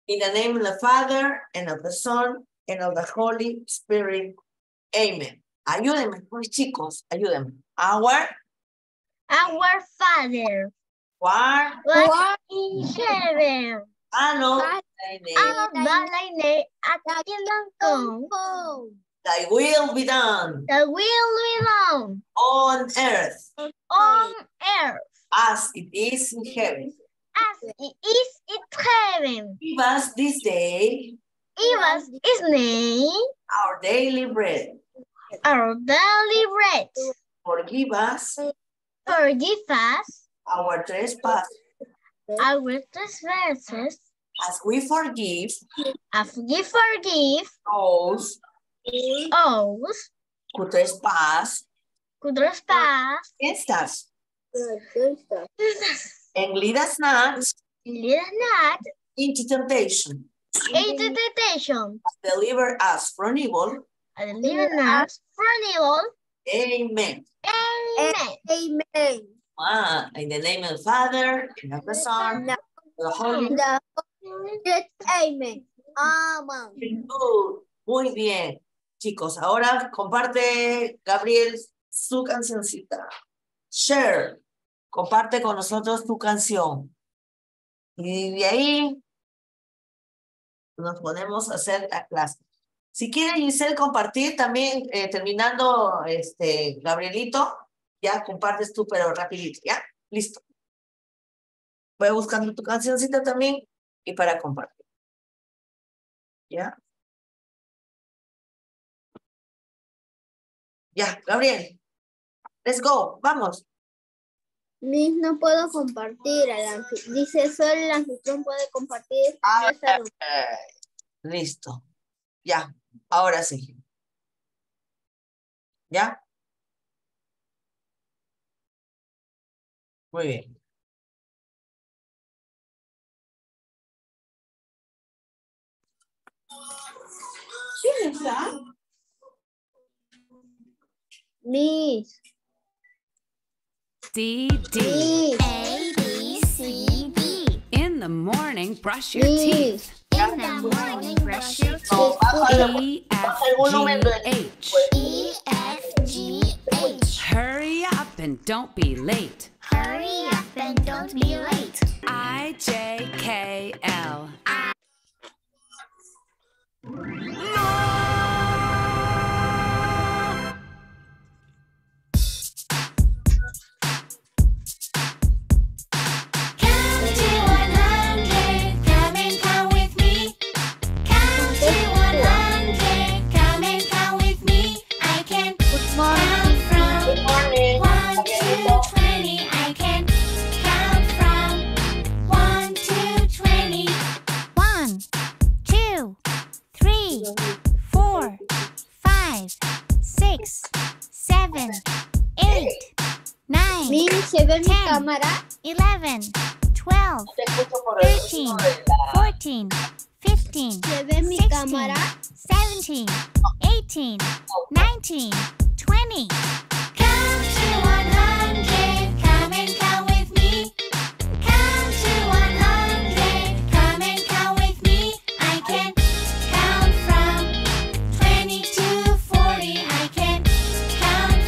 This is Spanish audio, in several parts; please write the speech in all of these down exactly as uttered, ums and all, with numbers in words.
In the name of the Father, and of the Son, and of the Holy Spirit. Amen. Ayúdenme, pues, chicos, ayúdenme. Our, Our Father, war, who art in heaven, ano, hallowed be thy name, thy kingdom come, thy will be done thy will be done on earth on earth as it is in heaven. as it is in heaven. Give us this day Give us his name, our daily bread. our daily bread. Forgive us Forgive us our trespass our trespasses, as we forgive as we forgive those those who trespass who trespass against us. And lead us not Lead us not into temptation. into temptation, Deliver us from evil. and deliver us from evil. Amen. Amen. Amen. Ah, in the name of the Father, and of the Son, and of the Holy The Amen. Amen. Spirit. Muy bien. Chicos, ahora comparte, Gabriel, su cancioncita. Share. Comparte con nosotros tu canción. Y de ahí nos ponemos a hacer la clase. Si quiere, Giselle, compartir también, eh, terminando, este, Gabrielito, ya compartes tú, pero rapidito, ¿ya? Listo. Voy buscando tu cancioncita también y para compartir. ¿Ya? Ya, Gabriel. Let's go, vamos. Miss, no puedo compartir. El anfi- Dice, solo el anfitrión puede compartir. Ah, esa reunión. eh, listo. Ya, ahora sí. ¿Ya? Muy bien. ¿Quién está? Miss. D, D. Miss. A, B, C, D. In the morning, brush your Miss. teeth. In the morning, brush your teeth. No, baja, E, baja F, el volumen G, de- H. E, F, G, H. Hurry up and don't be late. Hurry up and don't be late. I, J, K, L. Count to one hundred, come and count with me. Count to one hundred, come and count with me. I can count from Good morning. one to twenty. I can count from one to twenty. One, two, three, four, five, six, seven, eight, nine, Miss, ¿se ve mi Ten. cámara? eleven, twelve, Te escucho por el thirteen, sonido de la- fourteen, fifteen, ¿Se ve mi sixteen, cámara? seventeen, eighteen, nineteen, twenty. Count to one hundred, come and count with me. Count to one hundred, come and count with me. I can count from twenty to forty. I can count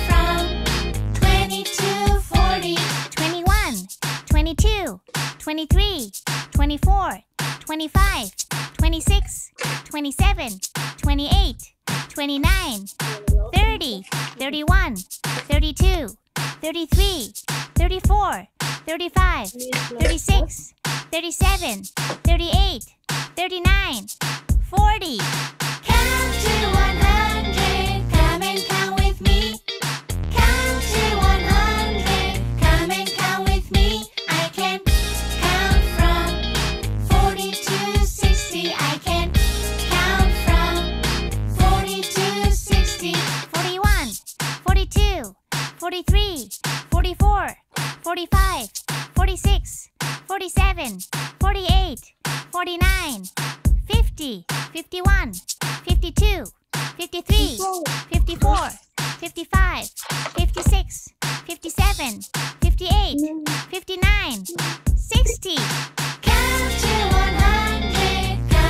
from twenty to forty. twenty-one, twenty-two, twenty-three, twenty-four, twenty-five, twenty-six, twenty-seven, twenty-eight, twenty-nine, thirty, thirty-one, thirty-two, thirty-three, thirty-four, thirty-five, thirty-six, thirty-seven, thirty-eight, thirty-nine, forty. Count to one hundred, come and count with me. Count to one hundred, come and count with me. I can count from forty to sixty. I can count from forty to sixty. forty-one, forty-two, forty-three, forty-four, forty-five, forty-six, forty-seven, forty-eight, forty-nine, fifty, fifty-one, fifty-two, fifty-three, fifty-four, fifty-five, fifty-six, fifty-seven, fifty-eight, fifty-nine, sixty. Count to one hundred,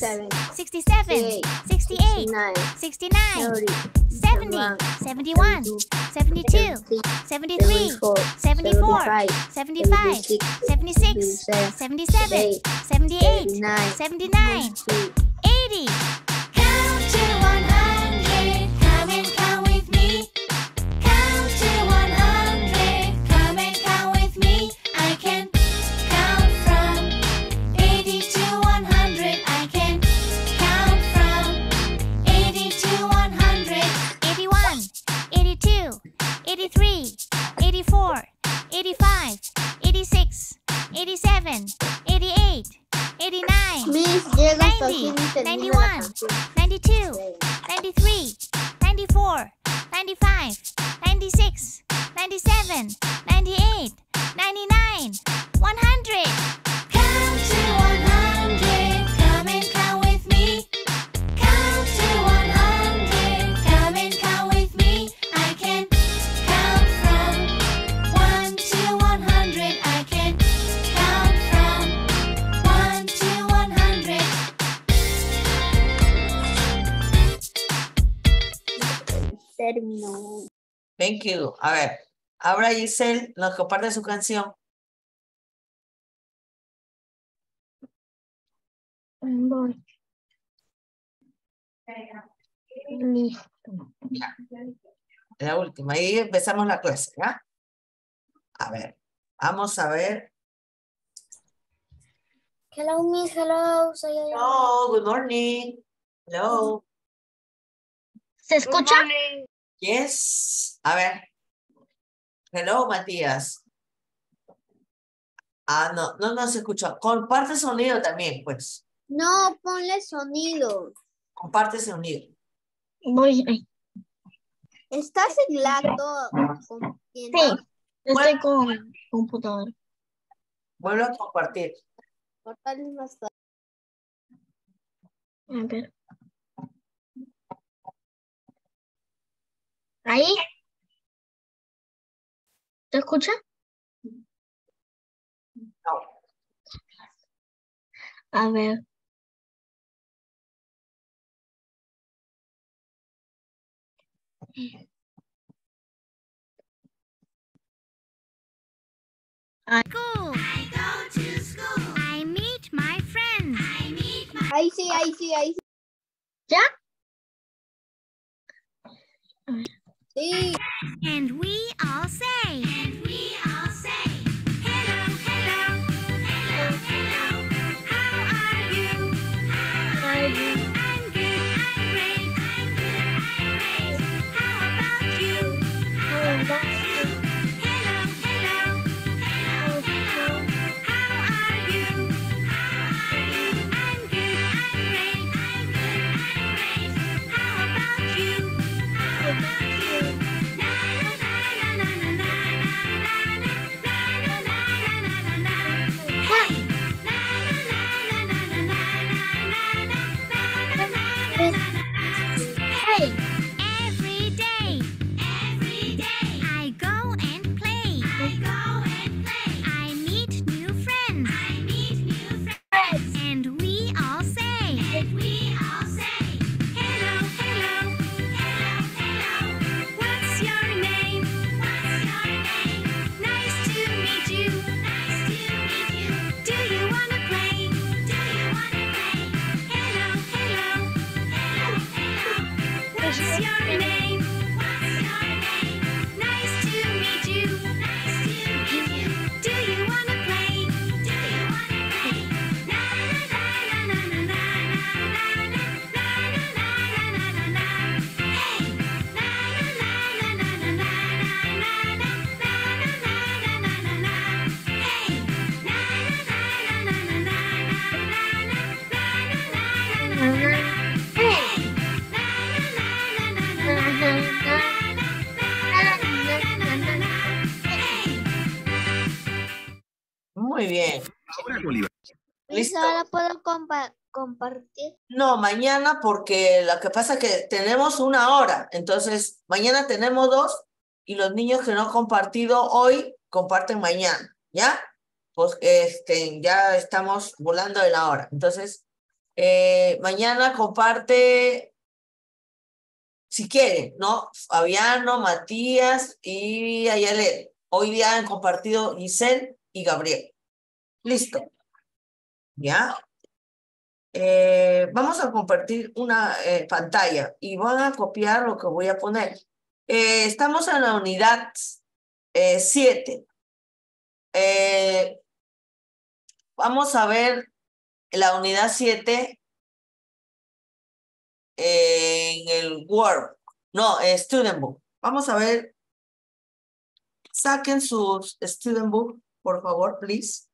Seven, sixty-seven, Eight. sixty-eight, nine, sixty-nine, thirty, seventy, seventy-one, seventy-two, seventy-three, seventy-four, seventy-five, seventy-six, seventy-seven, seventy-eight, seventy-nine, eighty. Count to one hundred, come and count with me. Count to one hundred, come and count with me. I can count from eighty to one hundred. I can count from eighty to one hundred. eighty-one, eighty-two, eighty-three, eighty-four, eighty-five, eighty-six, eighty-seven, eighty-eight, eighty-nine, Miss, llega hasta ninety, aquí y termina la ninety-one, canción. ninety-two, ninety-three, ninety-four, ninety-five, ninety-six, ninety-seven, ninety-eight, ninety-nine, one hundred. Count to one hundred, come and count with me. Count to one hundred, come and count with me. I can count from one to one hundred. I can count from one to one hundred. Terminó. Thank you. A ver, ahora Giselle nos comparte su canción. Voy. Listo. La última. Ahí empezamos la clase, ¿ya? A ver, vamos a ver. Hello, Miss. Hello. Soy yo. Hello, good morning. Hello. ¿Se escucha? Yes. A ver. Hello, Matías. Ah, no, no nos escuchó. Comparte sonido también, pues. No, ponle sonido. Comparte sonido. Voy. ¿Estás en lacto? Sí, estoy con computadora. Vuelvo a compartir. Cortarles más tarde. A ver. ¿Ahí? ¿Te escucha? No. A ver. School. I go to school. I meet my friends. I meet my Ahí sí, ahí sí, ahí sí. ¿Ya? Sí. and we all say. And we all say. Hello, hello, hello, hello. How are you? How are you? I'm good. I'm great. I'm good. I'm great. How about you? How about you? Hello, hello, hello, hello. How are you? How are you? I'm good. I'm great. I'm good. I'm great. How about you? How about you? Na na na na na na na na na na na na na. Hey. Na na na na na na na na na na na. Hey. Every day, every day, I go and play. I go and play. I meet new friends. I meet new friends. And we all say. And we all say. Hello, hello, hello, hello. What's your name? What's your name? Nice to meet you. Nice to meet you. Do you wanna play? Do you wanna play? Hello, hello, hello, hello. What's your name? What's your name? Nice to meet you. Nice to meet you. Do you wanna play? Do you wanna play? Na na na na na na na na na na na na na. Hey. Na na na na na na na na na na na na na. Hey. Na na na na na na na na na na na na na na na. Hey. Na na na na na na na na na na na na na na na na. Hey. Na na na na na na na na na na na na na na na na na. Muy bien. Miss, Listo. ahora puedo compa- compartir. No, mañana porque lo que pasa es que tenemos una hora, entonces mañana tenemos dos y los niños que no han compartido hoy comparten mañana, ¿ya? Pues este, ya estamos volando de la hora, entonces Eh, mañana comparte, si quiere, ¿no? Fabiano, Matías y Ayalet. Hoy día han compartido Giselle y Gabriel. Listo. ¿Ya? Eh, vamos a compartir una eh, pantalla y van a copiar lo que voy a poner. Eh, estamos en la unidad eh, siete. Eh, vamos a ver la unidad siete en el Word. No, eh, Student Book. Vamos a ver. Saquen sus Student Book, por favor, please.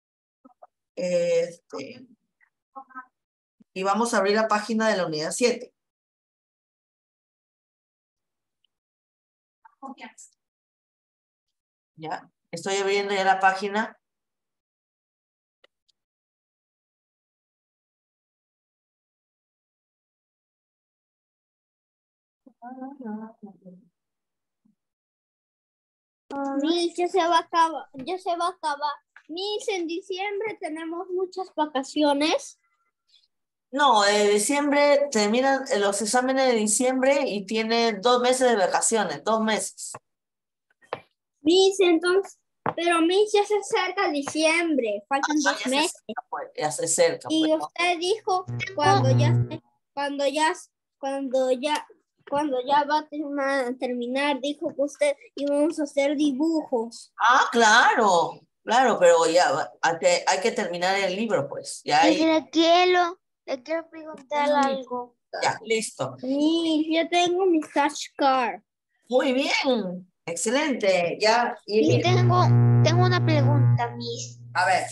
Este, y vamos a abrir la página de la unidad siete. Ya, estoy abriendo ya la página. Miss, ya se va a acabar, ya se va a acabar. Miss, en diciembre tenemos muchas vacaciones. No, de diciembre terminan los exámenes de diciembre y tiene dos meses de vacaciones, dos meses. Miss, entonces, pero Miss, ya se acerca diciembre, faltan Ah, dos ya se meses. acerca, pues, ya se acerca, Y pues, ¿no? usted dijo cuando ya, cuando ya, cuando ya, cuando ya va a terminar, terminar, dijo que usted íbamos a hacer dibujos. Ah, claro, claro, pero ya va- hay que, hay que terminar el libro, pues. Ya, hay- le quiero, le quiero preguntar algo. ya, listo. Miss, yo tengo mi flashcard. Muy bien, excelente. Ya, y Y mira, tengo, tengo una pregunta, Miss. a ver,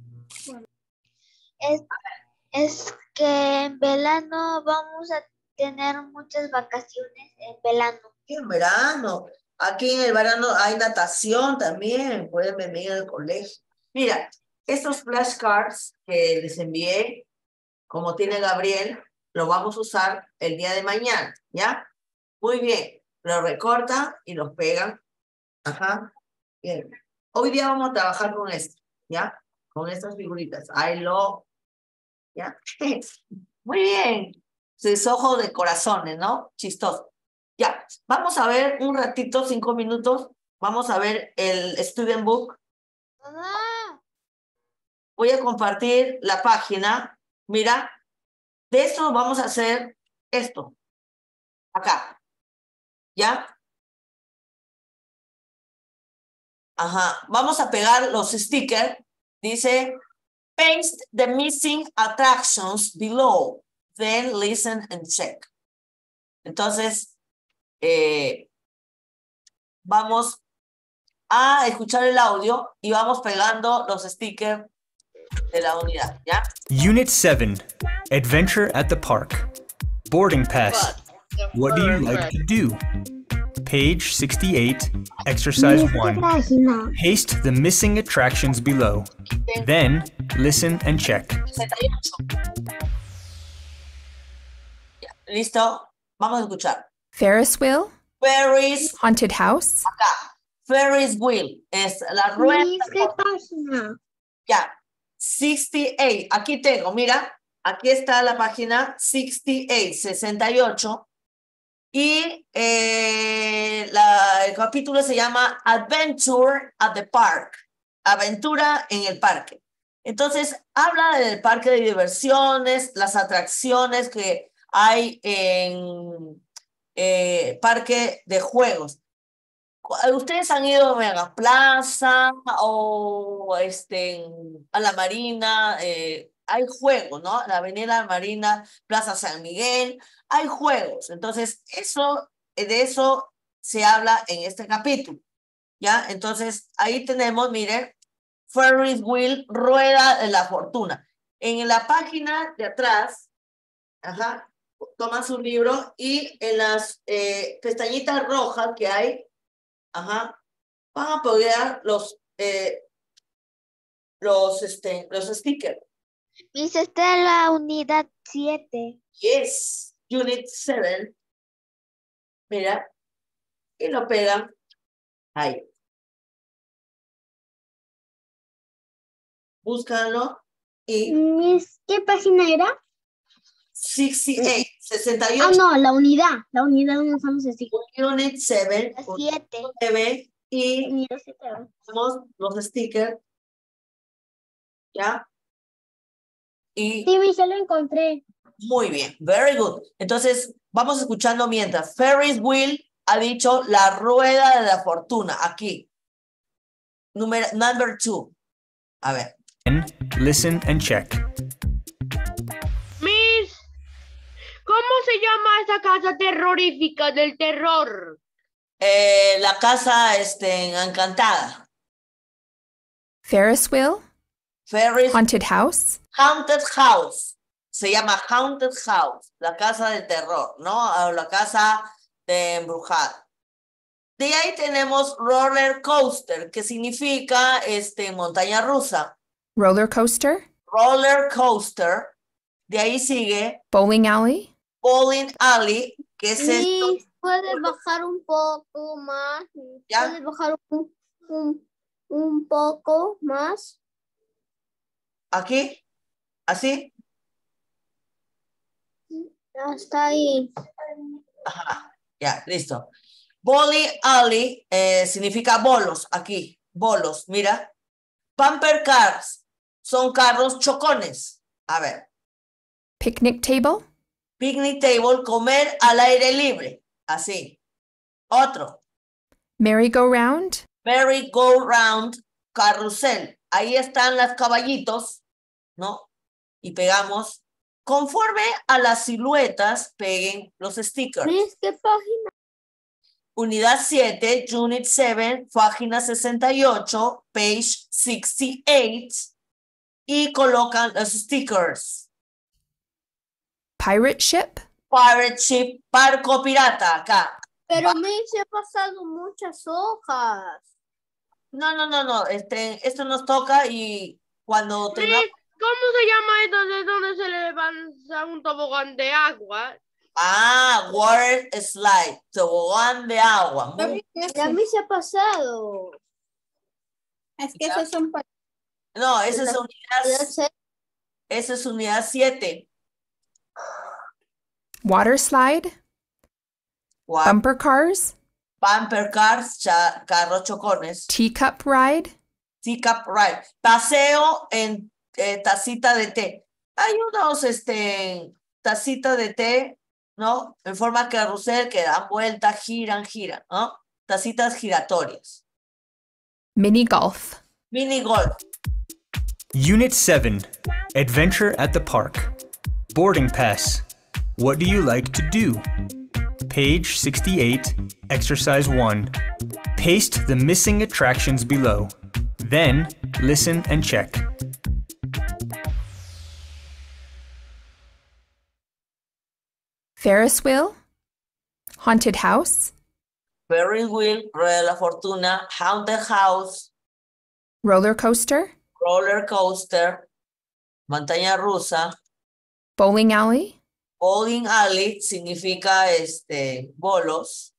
Es, es que en verano vamos a tener muchas vacaciones en verano. en verano. Aquí en el verano hay natación también, pueden venir al colegio. Mira, estos flashcards que les envié, como tiene Gabriel, lo vamos a usar el día de mañana, ¿ya? Muy bien, lo recortan y los pegan. Ajá. Bien. Hoy día vamos a trabajar con esto, ¿ya? Con estas figuritas. I love, ¿ya? Muy bien. Sus ojos de corazones, ¿no? Chistoso. Ya, vamos a ver un ratito, cinco minutos. Vamos a ver el Student Book. Mamá. Voy a compartir la página. Mira, de esto vamos a hacer esto. Acá. ¿Ya? Ajá. Vamos a pegar los stickers. Dice, paste the missing attractions below. Then listen and check. Entonces, eh, vamos a escuchar el audio y vamos pegando los stickers de la unidad, ¿ya? Unit seven, Adventure at the Park. Boarding Pass. What do you like to do? Page sixty-eight, Exercise one. Paste the missing attractions below. Then, listen and check. sesenta y ocho. Ya, ¿listo? Vamos a escuchar. Ferris wheel, Ferris, haunted house, acá. Ferris wheel es la rueda. Miss, ¿qué página? Ya, sesenta y ocho. Aquí tengo, mira, aquí está la página sesenta y ocho, sesenta y ocho. Y eh, la, el capítulo se llama Adventure at the Park. Aventura en el parque. Entonces, habla del parque de diversiones, las atracciones que hay en eh, parque de juegos. ¿Ustedes han ido a Mega Plaza o este, a la Marina? Eh, hay juegos, ¿no? La Avenida Marina, Plaza San Miguel, hay juegos. Entonces, eso, de eso se habla en este capítulo, ¿ya? Entonces, ahí tenemos, miren, Ferris Wheel, Rueda de la Fortuna. En la página de atrás, ajá, toman su libro y en las eh, pestañitas rojas que hay, ajá, van a poner los, eh, los, este, los stickers. Miss, está en la unidad siete. Yes, Unit seven. Mira, y lo pegan ahí. Búscalo y Miss, ¿qué página era? sesenta y ocho, sesenta y Ah, ocho. no, la unidad. La unidad no usamos así. Unit siete, La siete. nueve y Unidad siete. tenemos los stickers. ¿Ya? Y Sí, mi, ya lo encontré. muy bien, very good. Entonces, vamos escuchando mientras. Ferris wheel ha dicho la rueda de la fortuna. Aquí. Número, number two. A ver. Then listen and check. Miss, ¿cómo se llama esa casa terrorífica del terror? Eh, la casa este, encantada. Ferris wheel? Ferris Haunted house? Haunted House. Se llama Haunted House. La casa del terror, ¿no? O la casa de embrujada. De ahí tenemos roller coaster, que significa este, montaña rusa. Roller coaster? Roller coaster. De ahí sigue Bowling alley? bowling alley, que es esto. Miss, ¿puedes bajar un poco más? ¿Ya? ¿Puedes bajar un, un, un poco más? Aquí, así. Hasta ahí. Ajá, ya, listo. Bowling alley eh, significa bolos, aquí, bolos, mira. Bumper cars son carros chocones. A ver, Picnic table? picnic table, comer al aire libre, así. Otro, Merry-go-round? merry-go-round, carrusel. Ahí están las caballitos, ¿no? Y pegamos. Conforme a las siluetas, peguen los stickers. Miss, ¿qué página? Unidad siete, Unit siete, página sesenta y ocho, page sesenta y ocho, y colocan los stickers. Pirate ship? Pirate ship, barco pirata, acá. Pero Miss, se ha pasado muchas hojas. No, no, no, no, este, esto nos toca y cuando tengamos... Miss, ¿cómo se llama esto de donde se le lanza un tobogán de agua? Ah, water slide, tobogán de agua. Muy- Y a mí se ha pasado. Es que esos son para No, esa es La- unidad, esa es unidad siete. Water slide? Wa- Bumper cars? Bumper cars, cha- carros chocones. Teacup ride? Teacup ride. Paseo en eh, tacita de té. Hay unos, este, tacita de té, ¿no? En forma carrusel que dan vuelta, giran, giran, ¿no? Tacitas giratorias. Mini golf? Mini golf. Unit seven, Adventure at the Park. Boarding pass. What do you like to do? Page sixty-eight, exercise one. Paste the missing attractions below. Then, listen and check. Ferris wheel? Haunted house? Ferris wheel, rueda de la fortuna, haunted house, Roller coaster? roller coaster, montaña rusa, Bowling alley? bowling alley significa este, bolos,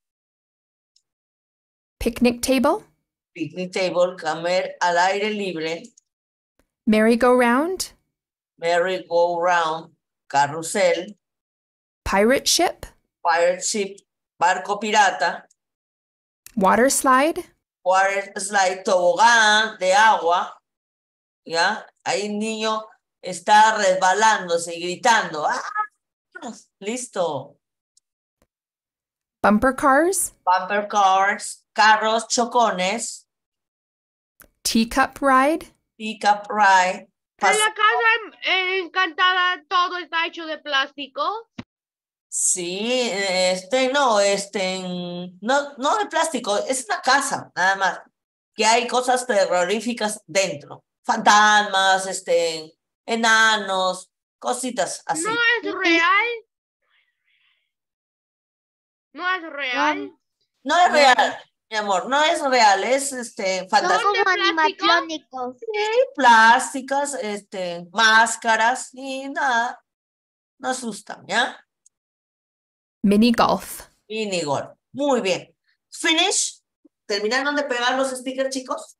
Picnic table? picnic table, comer al aire libre, Merry-go-round? merry-go-round, carrusel, Pirate ship? pirate ship, barco pirata, Water slide? water slide, tobogán de agua, ¿ya? Ahí el niño está resbalándose y gritando, ¡ah! Listo. Bumper cars? Bumper cars, carros chocones, Teacup ride? pickup ride, ¿En pas- la casa eh, encantada todo está hecho de plástico? sí, este, no, este, no, no de plástico, es una casa, nada más, que hay cosas terroríficas dentro, fantasmas, este, enanos, cositas así. ¿No es real? ¿No es real? No es real, mi amor, no es real, es, este, fantasía. ¿Son de como plástico? animatrónicos. Plásticas, este, máscaras y nada, no asustan, ¿ya? Mini golf? Mini golf. Muy bien. Finish. ¿Terminaron de pegar los stickers, chicos?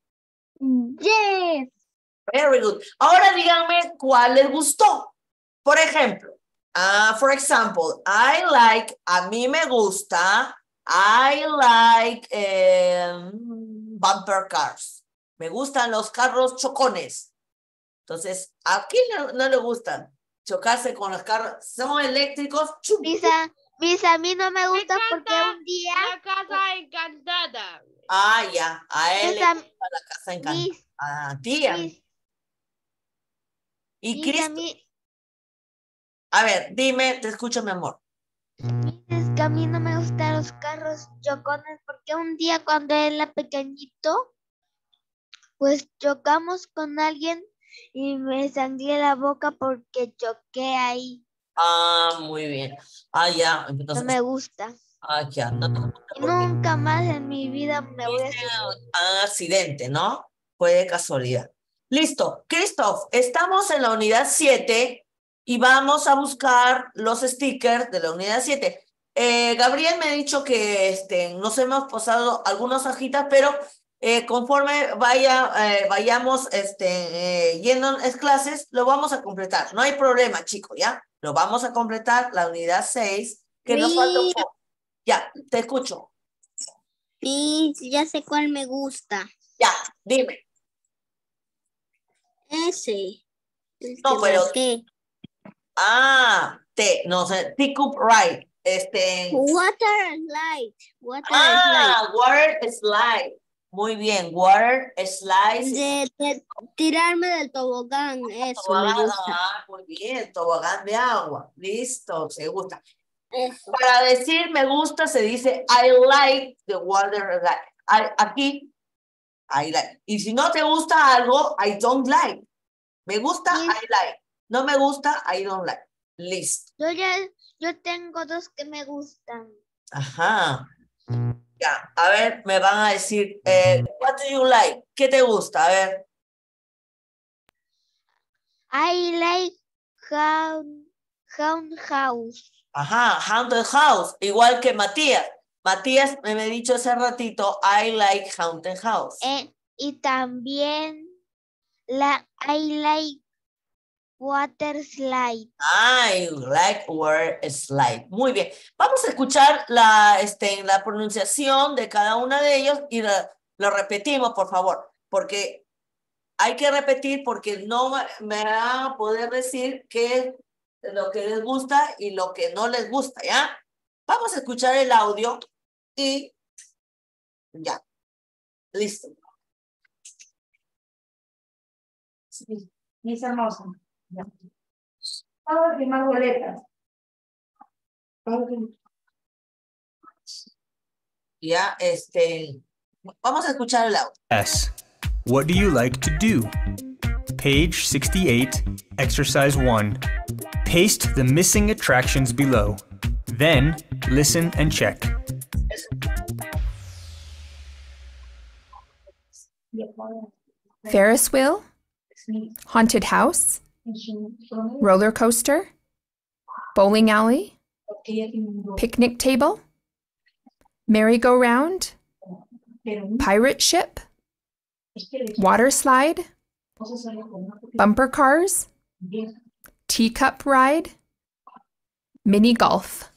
Yes. Very good. Ahora díganme cuál les gustó. Por ejemplo, Uh, for example, I like, a mí me gusta, I like um, bumper cars. Me gustan los carros chocones. Entonces, ¿a quién no, no le gustan chocarse con los carros? Son eléctricos. Chum, Misa, misa, a mí no me gusta porque un día... La casa encantada. Ah, ya. A él Misa, le gusta la casa encantada. mis- A ti. a- mis- Y misa, Cristo. mi- A ver, dime, te escucho, mi amor. Es que a mí no me gustan los carros chocones porque un día cuando era pequeñito, pues chocamos con alguien y me sangré la boca porque choqué ahí. Ah, muy bien. Ah, ya. No Entonces, me gusta. ah, ya. No te gusta Y porque nunca más en mi vida me voy a es subir. un accidente, ¿no? Fue de casualidad. Listo. Christoph, estamos en la unidad siete y vamos a buscar los stickers de la unidad siete. Eh, Gabriel me ha dicho que este, nos hemos pasado algunas hojitas, pero eh, conforme vaya, eh, vayamos este, eh, yendo en clases, lo vamos a completar. No hay problema, chicos, ¿ya? Lo vamos a completar, la unidad seis, que nos falta un poco. Ya, te escucho. Sí, ya sé cuál me gusta. Ya, dime. Ese. El No, que pero- marqué. Ah, te, no sé, pick up right. Este. Water slide. Water Ah, water slide. Muy bien, water slide. slide. De, de tirarme del tobogán. Eso me Tobogán, gusta. ah, muy bien, tobogán de agua. Listo, se gusta. Eso. Para decir me gusta se dice I like the water slide. I- Aquí, I like. Y si no te gusta algo, I don't like. Me gusta, Sí. I like. No me gusta, I don't like. Listo. Yo ya, yo tengo dos que me gustan. Ajá. Ya, a ver, me van a decir, eh, what do you like? ¿Qué te gusta? A ver. I like Hound, hound House. Ajá, Haunted House, igual que Matías. Matías me ha dicho hace ratito, I like Haunted House. Eh, y también la I like Water Slide. I like word slide. Muy bien. Vamos a escuchar la, este, la pronunciación de cada una de ellos y la- lo repetimos, por favor, porque hay que repetir porque no me- me van a poder decir qué es lo que les gusta y lo que no les gusta, ¿ya? Vamos a escuchar el audio y ya. Listo. Sí, es hermosa. Ya. Vamos a firmar boletas. Ya, este, vamos a escuchar el audio. S. What do you like to do? Page sixty-eight, exercise one. Paste the missing attractions below. Then, listen and check. Ferris wheel, haunted house, roller coaster, bowling alley, picnic table, merry-go-round, pirate ship, water slide, bumper cars, teacup ride, mini golf.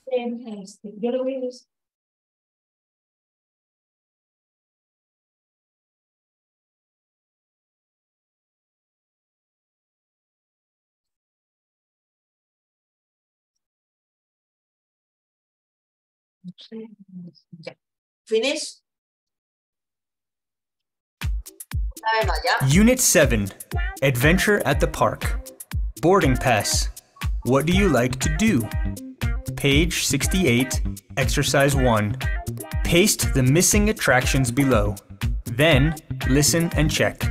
Ya. Finish. Una vez más, ¿ya? Unit seven, Adventure at the Park. Boarding pass. What do you like to do? Page sixty-eight, exercise one. Paste the missing attractions below. Then, listen and check.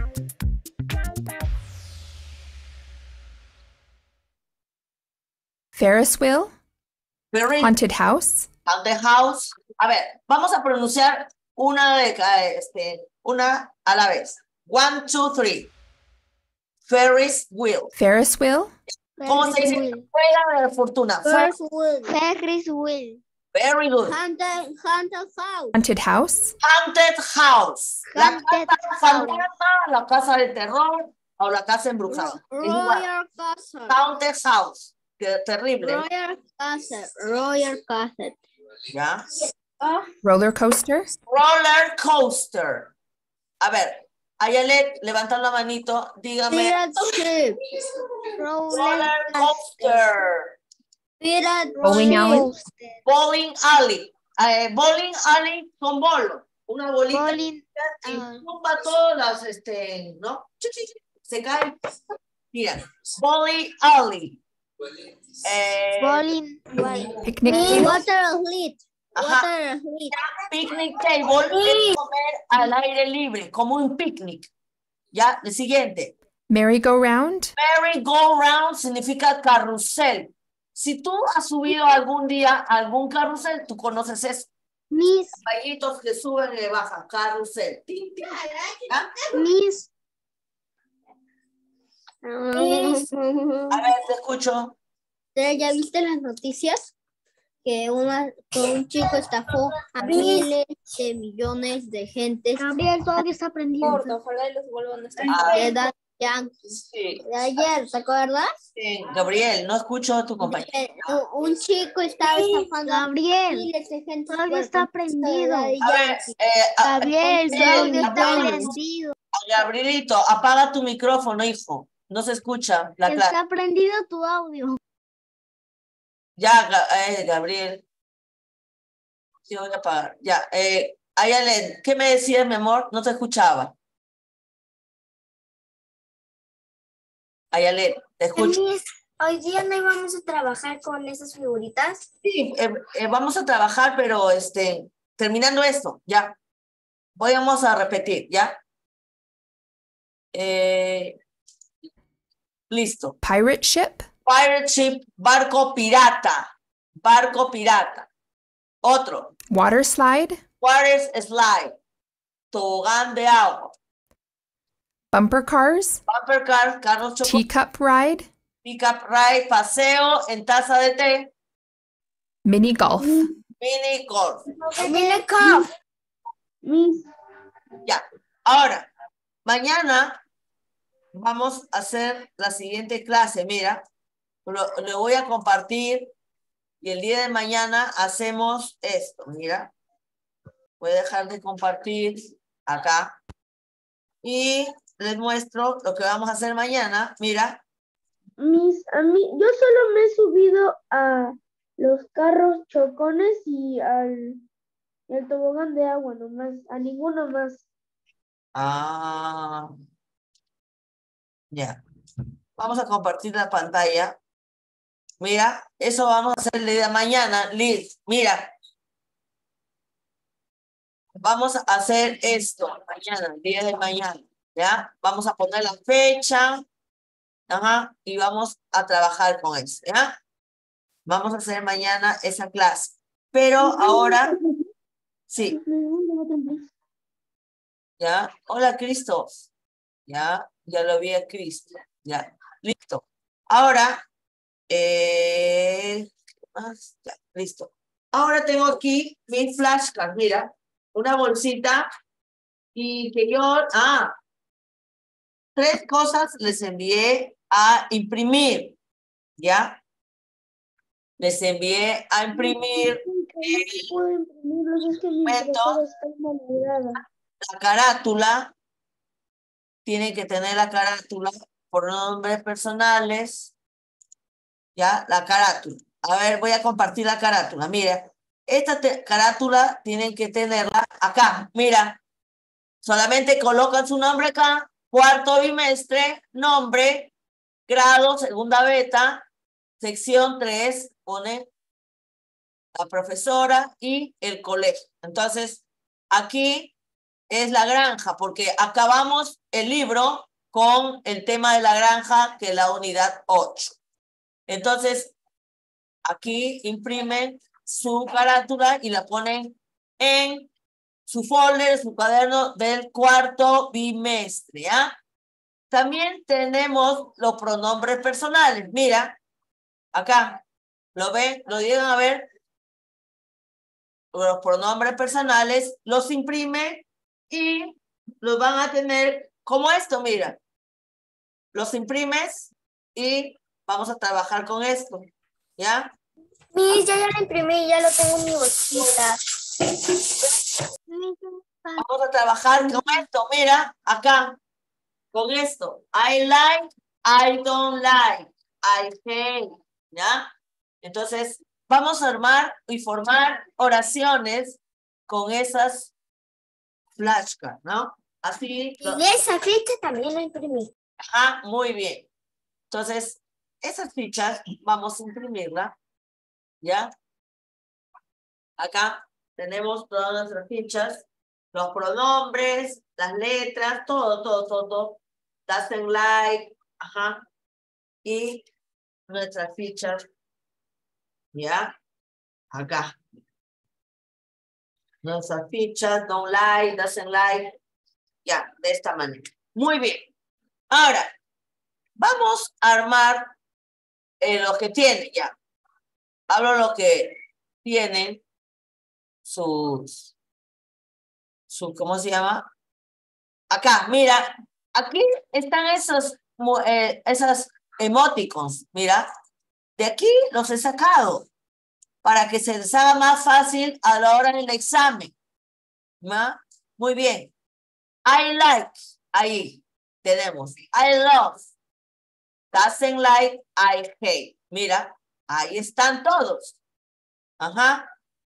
Ferris wheel, Very haunted house, haunted house. A ver, vamos a pronunciar una de cada, este, una a la vez. One, two, three. Ferris wheel. Ferris wheel, ¿Cómo se dice? Rueda de fortuna. Fer- Ferris wheel. Ferris wheel. Very good. Haunted, haunted house. haunted house, Haunted house. La Haunted casa house. fantasma, la casa del terror o la casa embrujada. Es igual. Royal Castle. Haunted house. Qué terrible. Roller coaster. Roller coaster. ¿Ya? Roller coaster. Roller coaster. A ver, Ayalet, levanta la manito, dígame. Pirate ship. Roller coaster. Pirate Bowling alley. coaster. Bowling alley. Eh, bowling alley con bolo. Una bolita. Bowling, Y ah. tumba todas las, este, ¿no? Se cae. Mira, bowling alley. Eh, Bowling, bowling. Picnic Y table. water slide. Ajá. Water slide. Picnic table es comer al aire libre, como un picnic. Ya, el siguiente. Merry-go-round. Merry-go-round significa carrusel. Si tú has subido algún día a algún carrusel, tú conoces eso. Miss, Caballitos que suben y bajan, carrusel. Tin, tin. ¿Ah? Miss. A ver, te escucho. ¿Ya viste las noticias? Que, una, que un chico estafó a miles de millones de gentes. Gabriel, tu audio está prendido. Ojalá y los vuelvan a estar. Ah, De Daddy Yankee. sí, De ayer, ¿te acuerdas? sí. Gabriel, no escucho a tu compañero. Eh, un- Un chico estaba estafando a Gabriel, miles de gente. tu audio por está contexto de prendido. Daddy A ver, Yankee. eh, a- Gabriel, tu Gabriel, audio está apaga- prendido. Gabrielito, apaga tu micrófono, hijo. No se escucha la clase. Está prendido tu audio. Ya, Ga- eh, Gabriel. Sí, voy a apagar. Ya, eh, Ayalen, ¿qué me decías, mi amor? No te escuchaba. Ayalen, te escucho. Hoy día no íbamos a trabajar con esas figuritas. Sí, eh, eh, vamos a trabajar, pero este, terminando esto, ya. Vamos a repetir, ¿ya? Eh, listo. Pirate ship. Pirate ship, barco pirata. Barco pirata. Otro. Water slide. Water slide. Tobogán de agua. Bumper cars. Bumper car, carros chocolate. Teacup ride. Pick-up ride, paseo en taza de té. Mini golf. Mini golf. Mini golf. Miss, Ya. Ahora, mañana vamos a hacer la siguiente clase. Mira, lo, le voy a compartir y el día de mañana hacemos esto. Mira, voy a dejar de compartir acá y les muestro lo que vamos a hacer mañana. Mira, Miss, a mí, yo solo me he subido a los carros chocones y al, y al tobogán de agua nomás, a ninguno más. ah, ya, vamos a compartir la pantalla. Mira, eso vamos a hacer el día de mañana, Liz. Mira, vamos a hacer esto mañana, el día de mañana, ¿ya? Vamos a poner la fecha, ajá, y vamos a trabajar con eso, ¿ya? Vamos a hacer mañana esa clase. Pero ahora, sí, ¿ya? Hola, Cristo. Ya, ya lo vi a Cristo. Ya, listo. Ahora, eh, ¿qué más? Ya, listo. Ahora tengo aquí mi flashcard, mira, una bolsita y que yo, ah, tres cosas les envié a imprimir, ¿ya? Les envié a imprimir No puedo imprimirlos, es que mi Momento. impresora está malograda. la carátula, tiene que tener la carátula por nombres personales, ¿ya? La carátula. A ver, voy a compartir la carátula. Mira, esta te- carátula tienen que tenerla acá. Mira, solamente colocan su nombre acá, cuarto bimestre, nombre, grado, segunda beta, sección tres, pone la profesora y el colegio. Entonces, aquí es la granja, porque acabamos el libro con el tema de la granja, que es la unidad ocho. Entonces, aquí imprimen su carátula y la ponen en su folder, su cuaderno del cuarto bimestre, ¿ya? También tenemos los pronombres personales. Mira, acá, ¿lo ven? ¿Lo llegan a ver? Los pronombres personales los imprime y los van a tener como esto, mira. Los imprimes y Vamos a trabajar con esto. ¿Ya? Miss, ya, ya la imprimí, ya lo tengo en mi bolsita. Vamos a trabajar con esto. Mira, acá. Con esto. I like, I don't like, I hate. ¿Ya? Entonces, vamos a armar y formar oraciones con esas flashcards, ¿no? Así. Y esa fecha también la imprimí. Ajá, muy bien. Entonces, esas fichas vamos a imprimirla. ¿Ya? Acá tenemos todas nuestras fichas, los pronombres, las letras, todo, todo, todo, todo. Doesn't like, ajá. Y nuestras fichas, ¿ya? Acá. Nuestras fichas, don't like, doesn't like, ya, de esta manera. Muy bien. Ahora, vamos a armar eh, lo que tiene, ya. Hablo lo que tienen sus, su, ¿cómo se llama? Acá, mira, aquí están esos, eh, esas emoticons, mira. De aquí los he sacado para que se les haga más fácil a la hora del examen. ¿No? Muy bien. I like, ahí tenemos. I love. Doesn't like, I hate. Mira, ahí están todos. Ajá.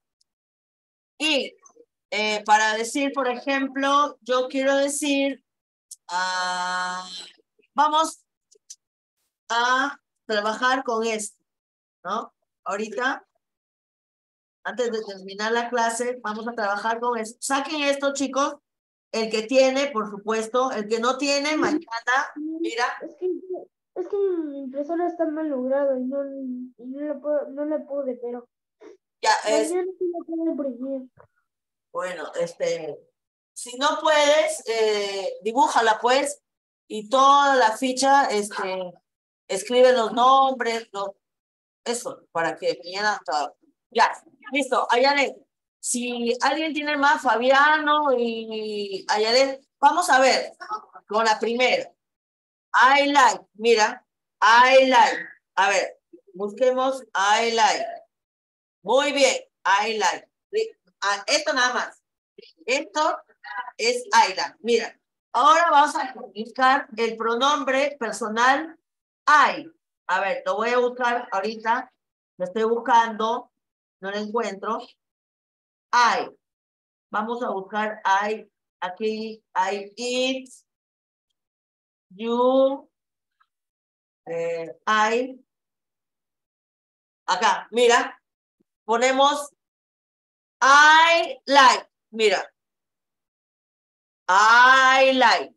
Y eh, para decir, por ejemplo, yo quiero decir, uh, vamos a trabajar con esto, ¿no? Ahorita, antes de terminar la clase, vamos a trabajar con esto. Saquen esto, chicos. El que tiene, por supuesto. El que no tiene, mañana, mira. Es que, es que mi impresora está mal lograda y no, y no, la puedo, no la pude, pero Ya, es, mañana sí la puedo imprimir. bueno, este, si no puedes, eh, dibújala pues, y toda la ficha, este, escribe los nombres, los, eso, para que mañana, ya, listo, Ayalet, si alguien tiene más, Fabiano y Ayalet, vamos a ver, con la primera, I like, mira, I like, a ver, busquemos I like, muy bien, I like, esto nada más, esto es I like, mira, ahora vamos a buscar el pronombre personal I, a ver, lo voy a buscar ahorita, lo estoy buscando, no lo encuentro, I, vamos a buscar I, aquí, I eat, you, eh, I, acá, mira, ponemos I like, mira, I like,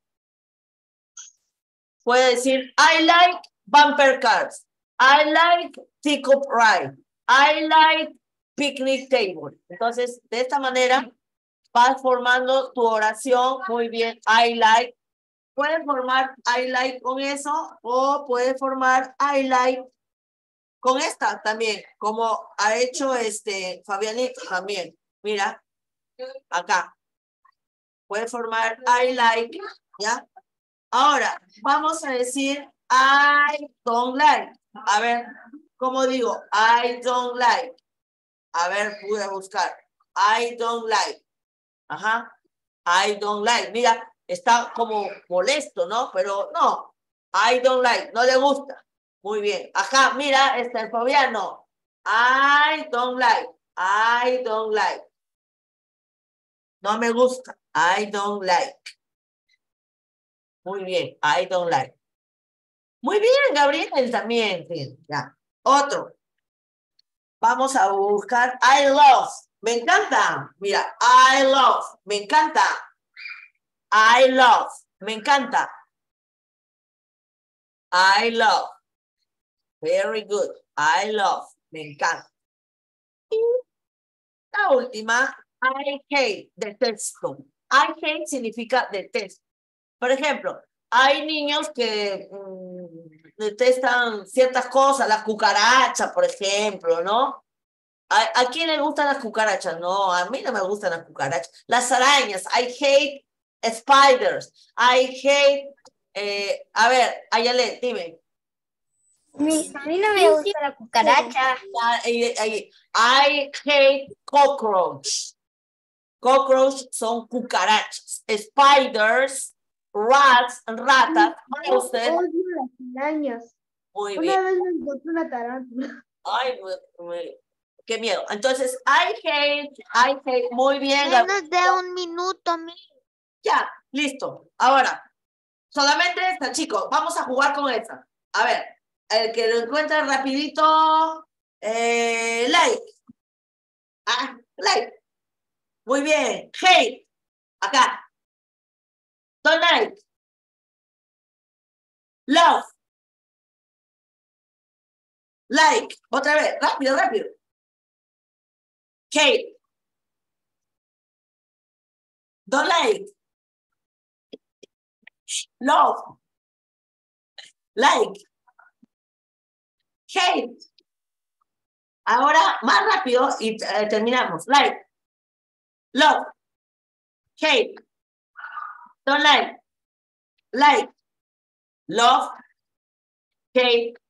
puede decir I like bumper cars, I like teacup ride, I like picnic table. Entonces, de esta manera vas formando tu oración muy bien. I like. Puedes formar I like con eso o puedes formar I like con esta también, como ha hecho este Fabianito también. Mira, acá. Puedes formar I like, ¿ya? Ahora, vamos a decir I don't like. A ver, ¿cómo digo? I don't like. A ver, pude buscar. I don't like. Ajá. I don't like. Mira, está como molesto, ¿no? Pero no. I don't like. No le gusta. Muy bien. Ajá, mira, este el Fabiano. I don't like. I don't like. No me gusta. I don't like. Muy bien. I don't like. Muy bien, Gabriel también. Sí, ya. Otro. Vamos a buscar I love. Me encanta. Mira, I love. Me encanta. I love. Me encanta. I love. Very good. I love. Me encanta. Y la última, I hate. Detesto. I hate significa detesto. Por ejemplo, hay niños que mmm, detestan ciertas cosas, las cucarachas, por ejemplo, ¿no? ¿A, ¿A quién le gustan las cucarachas? No, a mí no me gustan las cucarachas. Las arañas, I hate spiders. I hate, eh, a ver, Ayalet, dime. Miss, a mí no me gusta la cucaracha. I, I, I hate cockroach. Cockroach son cucarachas. Spiders, rats, ratas. Mouse. Odio las arañas. Muy Una bien. vez me encontré una tarántula. Ay, me- me- qué miedo. Entonces, I hate, I hate. Muy bien. Menos de un minuto, mi. Ya, listo. Ahora, solamente esta, chicos. Vamos a jugar con esta. A ver, el que lo encuentre rapidito, eh, like. Ah, like. Muy bien. Hate. Acá. Don't like. Love. Like. Otra vez. Rápido, rápido. Hate. Don't like. Love. Like. Hate. Ahora más rápido y eh, terminamos. Like. Love. Hate. Don't like. Like. Love. Hate.